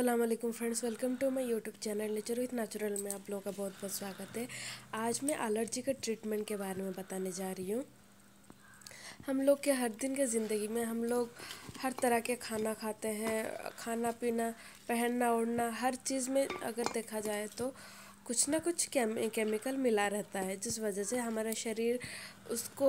अस्सलाम friends, welcome to my YouTube channel nature with natural में आप लोगों का बहुत बहुत स्वागत है। आज मैं एलर्जी के ट्रीटमेंट के बारे में बताने जा रही हूँ। हम लोग के हर दिन के ज़िंदगी में हम लोग हर तरह के खाना खाते हैं। खाना पीना, पहनना ओढ़ना, हर चीज़ में अगर देखा जाए तो कुछ ना कुछ केमिकल मिला रहता है, जिस वजह से हमारा शरीर उसको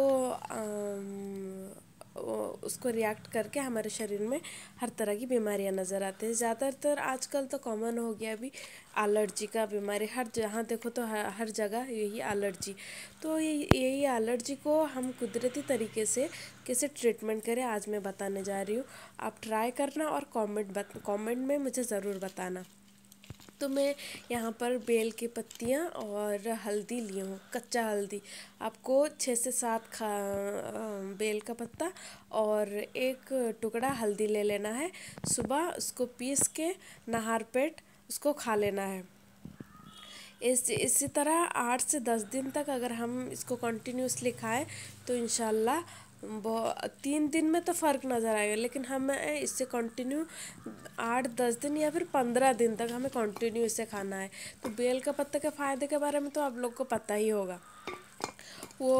उसको रिएक्ट करके हमारे शरीर में हर तरह की बीमारियां नज़र आती हैं। ज़्यादातर आजकल तो कॉमन हो गया अभी एलर्जी का बीमारी। हर जहाँ देखो तो हर जगह यही एलर्जी। तो यही एलर्जी को हम कुदरती तरीके से कैसे ट्रीटमेंट करें, आज मैं बताने जा रही हूँ। आप ट्राई करना और कमेंट में मुझे ज़रूर बताना। तो मैं यहाँ पर बेल की पत्तियाँ और हल्दी ली हूँ, कच्चा हल्दी। आपको 6 से 7 बेल का पत्ता और एक टुकड़ा हल्दी ले लेना है। सुबह उसको पीस के नहार पेट उसको खा लेना है। इसी तरह 8 से 10 दिन तक अगर हम इसको कंटिन्यूसली खाएं तो इंशाल्लाह 3 दिन में तो फ़र्क नज़र आएगा। लेकिन हमें इससे कंटिन्यू 8-10 दिन या फिर 15 दिन तक हमें कंटिन्यू इसे खाना है। तो बेल का पत्ता के फ़ायदे के बारे में तो आप लोग को पता ही होगा। वो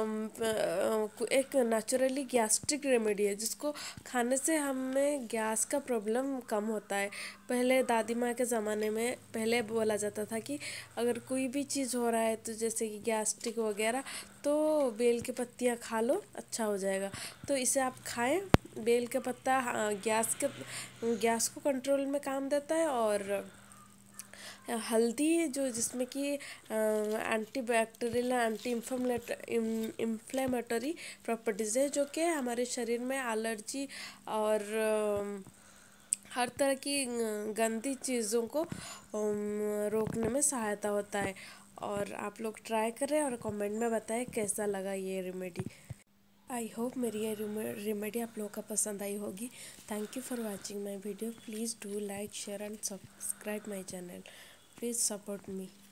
एक नेचुरली गैस्ट्रिक रेमेडी है, जिसको खाने से हमें गैस का प्रॉब्लम कम होता है। पहले दादी माँ के ज़माने में पहले बोला जाता था कि अगर कोई भी चीज़ हो रहा है तो जैसे कि गैस्ट्रिक वगैरह, तो बेल की पत्तियाँ खा लो, अच्छा हो जाएगा। तो इसे आप खाएं। बेल का पत्ता गैस को कंट्रोल में काम देता है। और हल्दी जो जिसमें कि anti bacterial anti inflammatory properties है, जो कि हमारे शरीर में एलर्जी और हर तरह की गंदी चीज़ों को रोकने में सहायता होता है। और आप लोग ट्राई करें और कमेंट में बताएं कैसा लगा ये रेमेडी। आई होप मेरी ये रेमेडी आप लोगों का पसंद आई होगी। Thank you for watching my video. Please do like share and subscribe my channel. Please support me.